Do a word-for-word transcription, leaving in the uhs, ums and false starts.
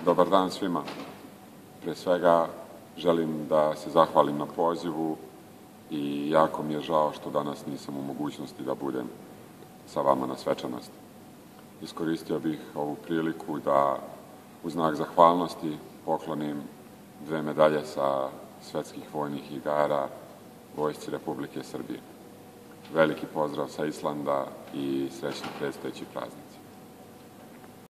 Dobar dan svima. Pre svega želim da se zahvalim na pozivu i jako mi je žao što danas nisam u mogućnosti da budem sa vama na svečanosti. Iskoristio bih ovu priliku da u znak zahvalnosti poklonim dve medalje sa svetskih vojnih igara Vojsci Republike Srbije. Veliki pozdrav sa Islanda i srećni predstojeći praznik.